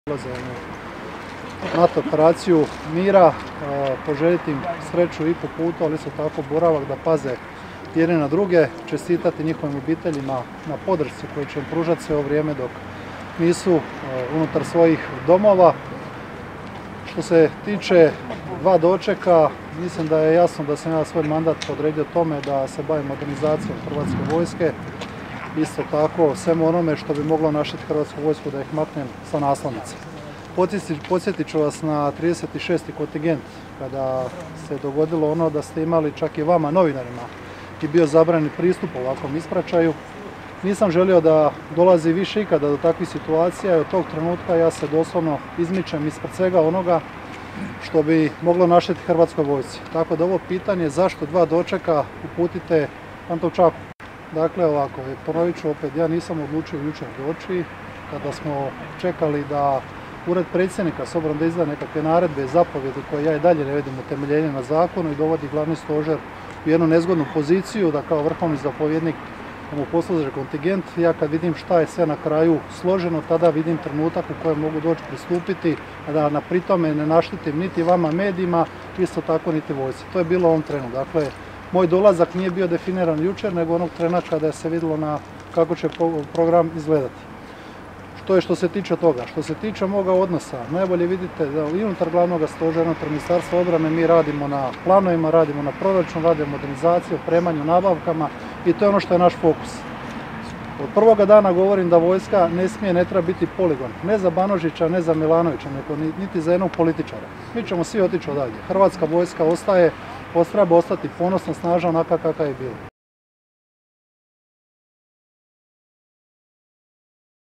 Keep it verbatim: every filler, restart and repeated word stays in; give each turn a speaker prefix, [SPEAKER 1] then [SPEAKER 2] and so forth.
[SPEAKER 1] ulaze u NATO operaciju mira, poželjeti im sreću i po putu, ali isto tako boravak da paze jedne na druge, čestitati njihovim obiteljima na podršci koju će im pružati sve ovo vrijeme dok nisu unutar svojih domova. Što se tiče dva dočeka, mislim da je jasno da sam ja svoj mandat podredio tome da se bavim modernizacijom hrvatske vojske. Isto tako, svemu onome što bi moglo našiti hrvatsku vojsku da ih maknem sa naslovnice. Podsjetit ću vas na trideset šesti kontingent, kada se dogodilo ono da ste imali čak i vama, novinarima, i bio zabranjen pristup ovakvom Ispraćaju. Nisam želio da dolazi više ikada do takvih situacija i od tog trenutka ja se doslovno izmičem ispred svega onoga što bi moglo našiti hrvatskoj vojsci. Tako da ovo pitanje zašto dva dočeka uputite Pantovčaku. Dakle, ovako, ponovit ću opet, ja nisam odlučio jučer doći kada smo čekali da Ured predsjednika, s obzirom da izda nekakve naredbe, zapovjedi koje ja i dalje ne vidim utemeljenje na zakonu i dovodi glavni stožer u jednu nezgodnu poziciju da kao vrhovni zapovjednik mu posluže kontingent. Ja kad vidim šta je sve na kraju složeno, tada vidim trenutak u kojem mogu doći pristupiti, a da na pritome ne naštetim niti vama medijima, isto tako niti vojsci. To je bilo u ovom trenu. Dakle, moj dolazak nije bio definiran jučer, nego onog trena kada se vidjelo na kako će program izgledati. To je što se tiče toga. Što se tiče moga odnosa, najbolje vidite da i unutar glavnog stožera, unutar Ministarstva obrane mi radimo na planovima, radimo na proračunu, radimo modernizaciju, opremanju, nabavkama i to je ono što je naš fokus. Od prvoga dana govorim da vojska ne smije, ne treba biti poligon. Ne za Banožića, ne za Milanovića, nego niti za jednog političara. Mi ćemo svi otići odavdje. Hrvatska vojska ostaje, treba ostati ponosna, snažna, onaka kakva je bila.